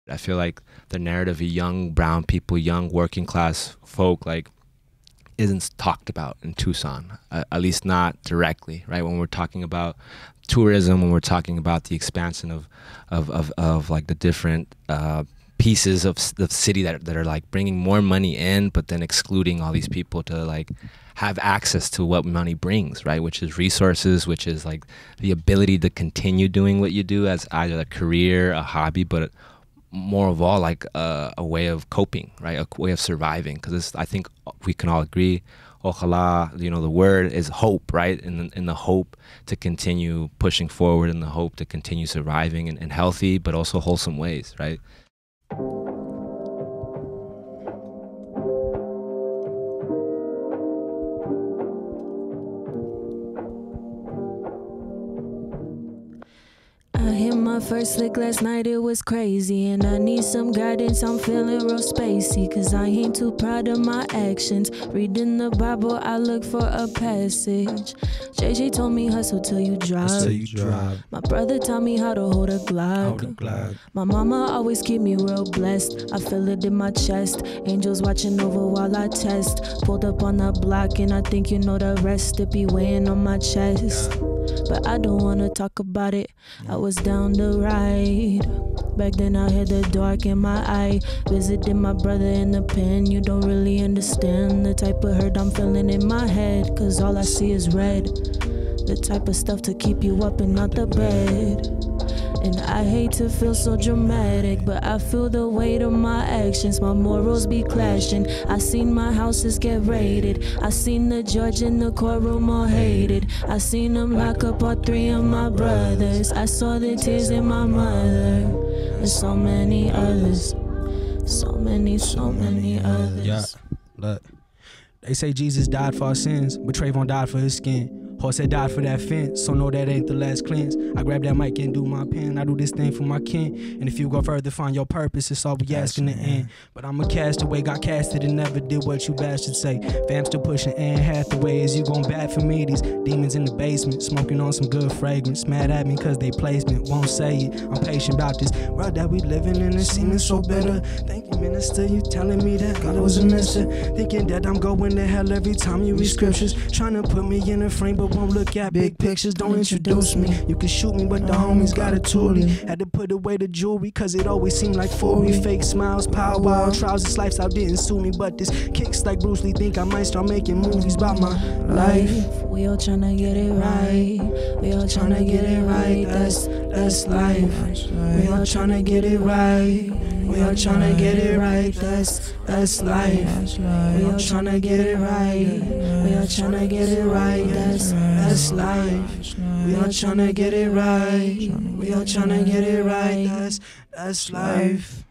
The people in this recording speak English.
I feel like the narrative of young brown people, young working class folk, like, isn't talked about in Tucson, at least not directly, right? When we're talking about tourism, when we're talking about the expansion of like the different pieces of the city that are like bringing more money in, but then excluding all these people to like have access to what money brings, right? Which is resources, which is like the ability to continue doing what you do as either a career, a hobby, but more of all like a way of coping, right? A way of surviving. Because I think we can all agree, Ojala, you know, the word is hope, right? In the hope to continue pushing forward, in the hope to continue surviving in healthy but also wholesome ways, right? I hit my first lick last night, it was crazy, and I need some guidance, I'm feeling real spacey, cause I ain't too proud of my actions. Reading the Bible, I look for a passage. JJ told me hustle till you drop. My brother taught me how to hold a Glock. My mama always keep me real blessed, I feel it in my chest. Angels watching over while I test. Pulled up on the block and I think you know the rest. It be weighing on my chest, but I don't wanna talk about it. I was down the ride. Back then I had the dark in my eye. Visited my brother in the pen. You don't really understand the type of hurt I'm feeling in my head, cause all I see is red. The type of stuff to keep you up and out the bed. And I hate to feel so dramatic, but I feel the weight of my actions. My morals be clashing. I seen my houses get raided. I seen the judge in the courtroom all hated. I seen them lock up all 3 of my brothers. I saw the tears in my mother. And so many others. So many others. Yeah, look. They say Jesus died for our sins, but Trayvon died for his skin. Horse had died for that fence, so no, that ain't the last cleanse. I grab that mic and do my pen. I do this thing for my kin. And if you go further, find your purpose, it's all we ask in the end. But I'm a castaway, got casted and never did what you bastards say. Fam still pushing Anne Hathaway. Is you gon' bad for me? These demons in the basement, smoking on some good fragrance. Mad at me cause they placement, won't say it. I'm patient about this world that we living in, it seeming so better. Thank you, minister, you telling me that God was a mister. Thinking that I'm going to hell every time you read scriptures. Trying to put me in a frame, but won't look at big pictures. Don't introduce me. You can shoot me, but the homies got a toolie. Had to put away the jewelry, cause it always seemed like foolery. Fake smiles, power, wild trousers, lifestyle didn't suit me. But this kicks like Bruce Lee, think I might start making movies about my life. We all tryna get it right. We all tryna get it right. That's life. We all tryna get it right. We all tryna get it right. That's life. We all tryna get it right. We all tryna get it right. That's life. We all tryna get it right. We all tryna get it right. That's life.